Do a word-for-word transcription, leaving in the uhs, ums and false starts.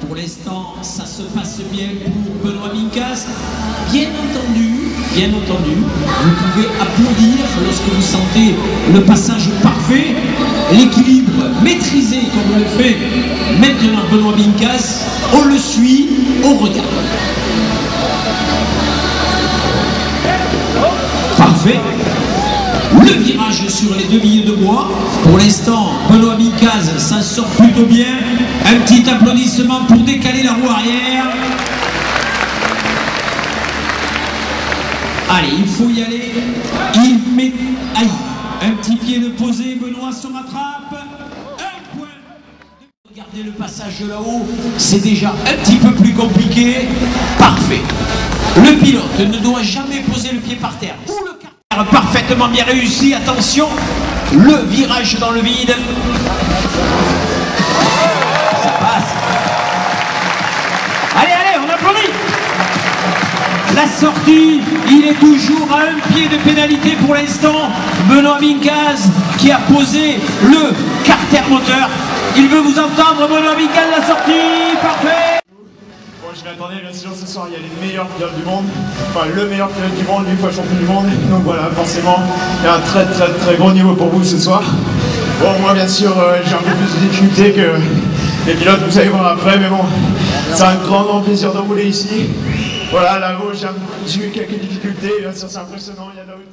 Pour l'instant, ça se passe bien pour Benoît Mincas. Bien entendu, bien entendu, vous pouvez applaudir lorsque vous sentez le passage parfait, l'équilibre maîtrisé comme le fait maintenant Benoît Mincas. On le suit, on regarde. Parfait. Le virage sur les deux billets de bois. Pour l'instant, Benoît Mincas s'en sort plutôt bien. Un petit applaudissement pour décaler la roue arrière. Allez, il faut y aller. Il met... Aïe, un petit pied de posé. Benoît se rattrape. Un point. Regardez le passage de là-haut. C'est déjà un petit peu plus compliqué. Parfait. Le pilote ne doit jamais poser le pied par terre. Ou le carter parfaitement bien réussi. Attention, le virage dans le vide. Ça passe. Allez, allez, on applaudit. La sortie, il est toujours à un pied de pénalité pour l'instant. Benoît Mincas qui a posé le carter moteur. Il veut vous entendre, Benoît Mincas, la sortie, parfait. Bon, je m'attendais, bien sûr, ce soir, il y a les meilleurs pilotes du monde. Enfin, le meilleur pilote du monde, une fois champion du monde. Donc voilà, forcément, il y a un très très très gros niveau pour vous ce soir. Bon, moi, bien sûr, euh, j'ai un peu plus de difficultés que les pilotes, vous allez voir après, mais bon, c'est un grand grand plaisir de rouler ici. Voilà, là-haut, j'ai eu quelques difficultés, bien sûr, c'est impressionnant, il y a de la